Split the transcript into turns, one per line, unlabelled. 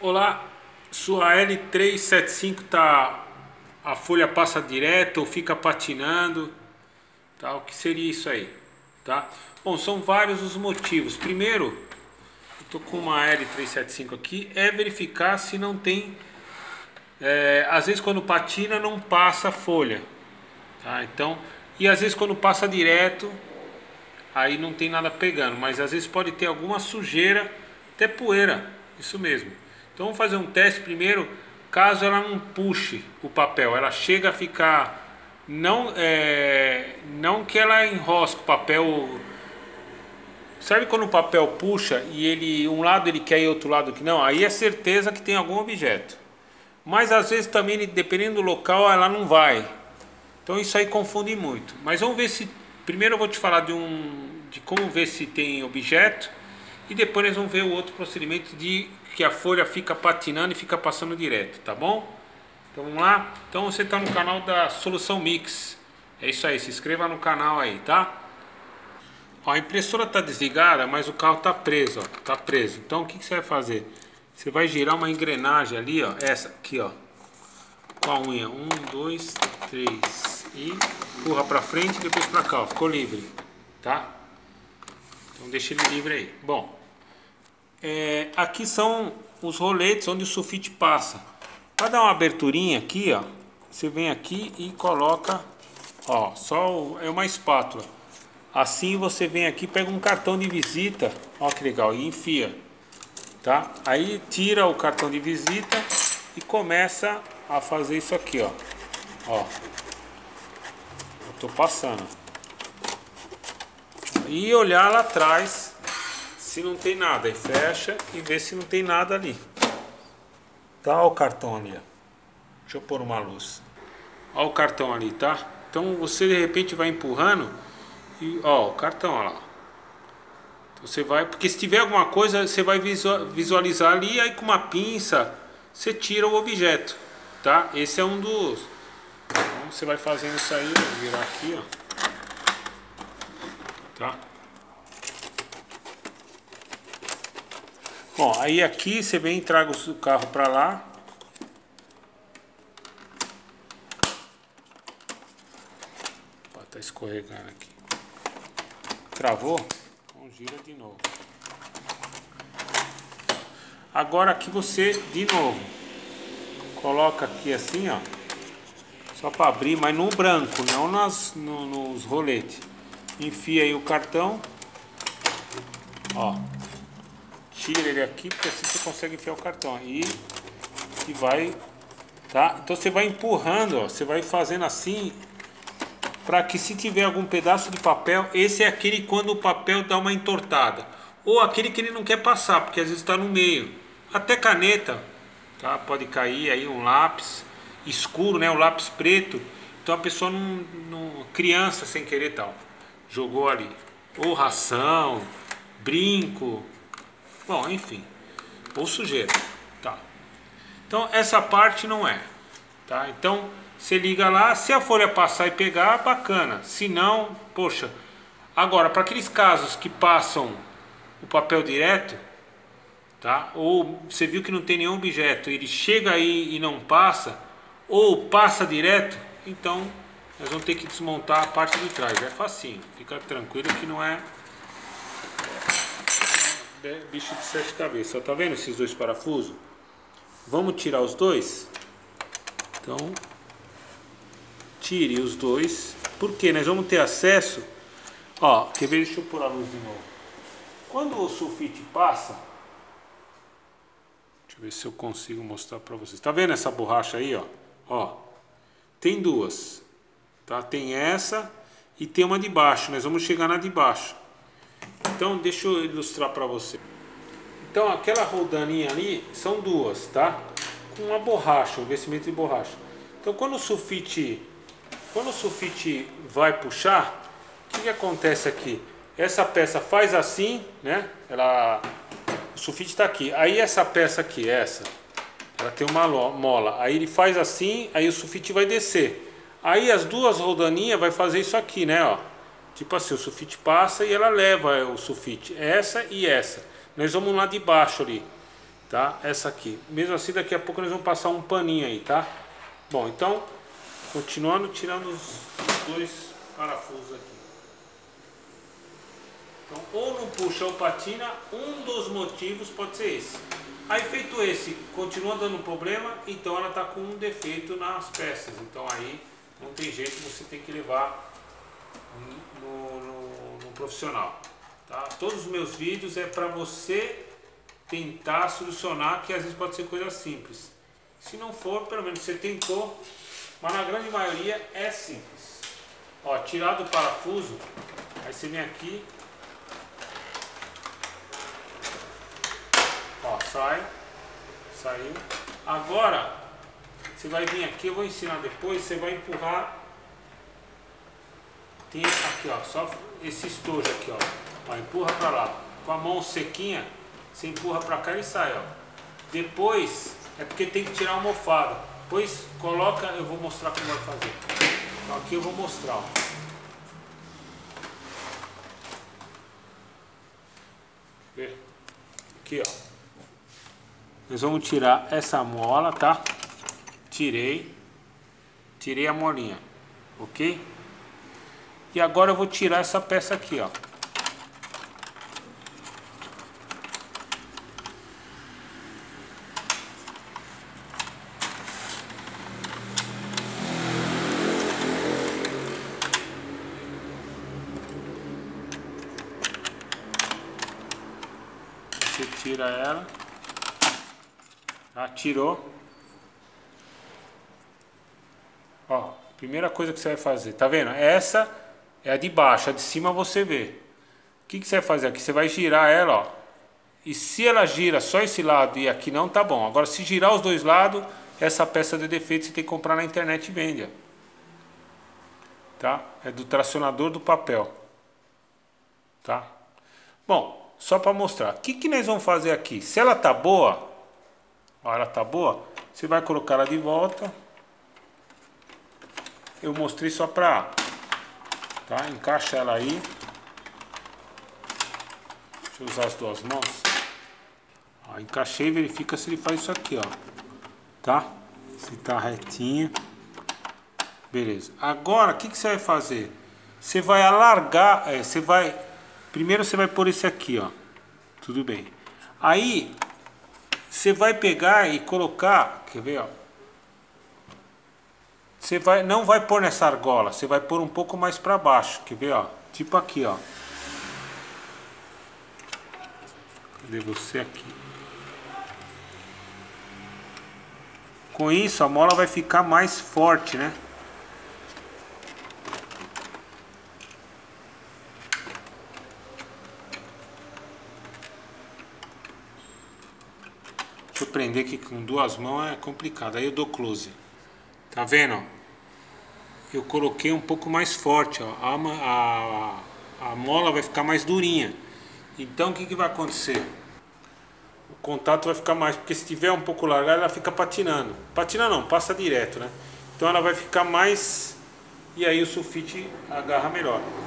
Olá, sua L375 tá, a folha passa direto ou fica patinando, tá? O que seria isso aí, tá? Bom, são vários os motivos. Primeiro, eu tô com uma L375 aqui, é verificar se não tem, às vezes quando patina não passa a folha, tá? Então, e às vezes quando passa direto, aí não tem nada pegando, mas às vezes pode ter alguma sujeira, até poeira, isso mesmo. Então vamos fazer um teste primeiro, caso ela não puxe o papel, ela chega a ficar, não que ela enrosque o papel, sabe quando o papel puxa e ele, um lado ele quer e outro lado que não, aí é certeza que tem algum objeto. Mas às vezes também, dependendo do local, ela não vai. Então isso aí confunde muito. Mas vamos ver se, primeiro eu vou te falar de como ver se tem objeto, e depois nós vamos ver o outro procedimento de que a folha fica patinando e fica passando direto, tá bom? Então vamos lá. Então você está no canal da Solução Mix. É isso aí, se inscreva no canal aí, tá? Ó, a impressora está desligada, mas o carro está preso, ó, tá preso. Então o que você vai fazer? Você vai girar uma engrenagem ali, ó, essa aqui, ó, com a unha, 1, 2, 3, e empurra para frente e depois para cá, ó, ficou livre, tá? Então deixa ele livre aí. Bom, aqui são os roletes onde o sulfite passa. Para dar uma aberturinha aqui, ó, você vem aqui e coloca, ó, é uma espátula. Assim você vem aqui, pega um cartão de visita, ó que legal, e enfia, tá? Aí tira o cartão de visita e começa a fazer isso aqui, ó. Ó, eu tô passando. E olhar lá atrás se não tem nada, e fecha e vê se não tem nada ali. Tá o cartão ali, ó. Deixa eu pôr uma luz. Ó o cartão ali, tá? Então você de repente vai empurrando e ó, o cartão, ó lá. Então, você vai, porque se tiver alguma coisa, você vai visualizar ali, aí com uma pinça você tira o objeto, tá? Esse é um dos. Então, você vai fazendo isso aí, vou virar aqui, ó. Tá? Bom, aí aqui você vem e traga o carro para lá. Opa, tá escorregando aqui. Travou? Então gira de novo. Agora aqui você, de novo, coloca aqui assim, ó. Só para abrir, mas no branco, não nos roletes. Enfia aí o cartão. Ó. Tira ele aqui, porque assim você consegue enfiar o cartão aí e vai, tá? Então você vai empurrando, ó, você vai fazendo assim, para que se tiver algum pedaço de papel, esse é aquele quando o papel dá uma entortada, ou aquele que ele não quer passar, porque às vezes está no meio. Até caneta, tá? Pode cair aí um lápis escuro, né? O lápis preto. Então a pessoa criança sem querer tal, jogou ali, ou ração, brinco. Bom, enfim, ou sujeira, tá? Então essa parte não é, tá? Então você liga lá, se a folha passar e pegar, bacana. Se não, poxa. Agora, para aqueles casos que passam o papel direto, tá? Ou você viu que não tem nenhum objeto, ele chega aí e não passa, ou passa direto, então nós vamos ter que desmontar a parte de trás. É facinho, fica tranquilo que não é bicho de sete cabeças. Tá vendo esses dois parafusos? Vamos tirar os dois? Então tire os dois, porque nós vamos ter acesso. Ó, quer ver? Deixa eu pôr a luz de novo. Quando o sulfite passa, deixa eu ver se eu consigo mostrar para vocês. Tá vendo essa borracha aí, ó? Ó, tem duas, tá? Tem essa e tem uma de baixo. Nós vamos chegar na de baixo. Então deixa eu ilustrar para você. Então aquela roldaninha ali são duas, tá? Com uma borracha, um revestimento de borracha. Então quando o sulfite vai puxar, o que acontece aqui? Essa peça faz assim, né? O sulfite está aqui. Aí essa peça aqui, ela tem uma mola. Aí ele faz assim, aí o sulfite vai descer. Aí as duas roldaninhas vai fazer isso aqui, né? Ó. Tipo assim, o sulfite passa e ela leva o sulfite, essa e essa. Nós vamos lá de baixo ali. tá? Essa aqui. Mesmo assim, daqui a pouco nós vamos passar um paninho aí, tá? Bom, então, continuando tirando os dois parafusos aqui. Então, ou não puxa ou patina, um dos motivos pode ser esse. Aí, feito esse, continua dando problema, então ela está com um defeito nas peças. Então aí não tem jeito, você tem que levar no profissional. Tá? Todos os meus vídeos é para você tentar solucionar, que às vezes pode ser coisa simples. Se não for, pelo menos você tentou, mas na grande maioria é simples. Ó, tirar do parafuso, aí você vem aqui, ó, saiu. Agora você vai vir aqui, eu vou ensinar depois, você vai empurrar. Tem aqui, ó, só esse estojo aqui, ó, empurra para lá. Com a mão sequinha, você empurra para cá e sai, ó. Depois é porque tem que tirar a almofada. Depois coloca, eu vou mostrar como vai fazer. Então aqui eu vou mostrar, ó. Vê? Aqui, ó. Nós vamos tirar essa mola, tá? Tirei a molinha, ok? E agora eu vou tirar essa peça aqui, ó. Você tira ela. Já tirou. Ó, primeira coisa que você vai fazer, tá vendo? Essa é a de baixo, a de cima você vê. O que você vai fazer aqui? Você vai girar ela, ó. E se ela gira só esse lado e aqui não, tá bom. Agora, se girar os dois lados, essa peça de defeito você tem que comprar na internet e vende. Tá? É do tracionador do papel. Tá? Bom, só para mostrar. O que nós vamos fazer aqui? Se ela tá boa, ó, ela tá boa, você vai colocar ela de volta. Eu mostrei só pra, tá? Encaixa ela aí. Deixa eu usar as duas mãos. Ó, encaixei e verifica se ele faz isso aqui, ó. Tá? Se tá retinho. Beleza. Agora, o que você vai fazer? Você vai alargar, primeiro você vai pôr esse aqui, ó. Tudo bem. Aí, você vai pegar e colocar, quer ver, ó? Você não vai pôr nessa argola, você vai pôr um pouco mais para baixo, quer ver, ó? Tipo aqui, ó. Cadê você aqui? Com isso a mola vai ficar mais forte, né? Deixa eu prender aqui com duas mãos, é complicado, aí eu dou close. Tá vendo? Eu coloquei um pouco mais forte, ó. A mola vai ficar mais durinha. Então o que vai acontecer? O contato vai ficar mais, porque se tiver um pouco largado ela fica patinando. Patina não, passa direto, né? Então ela vai ficar mais, e aí o sulfite agarra melhor.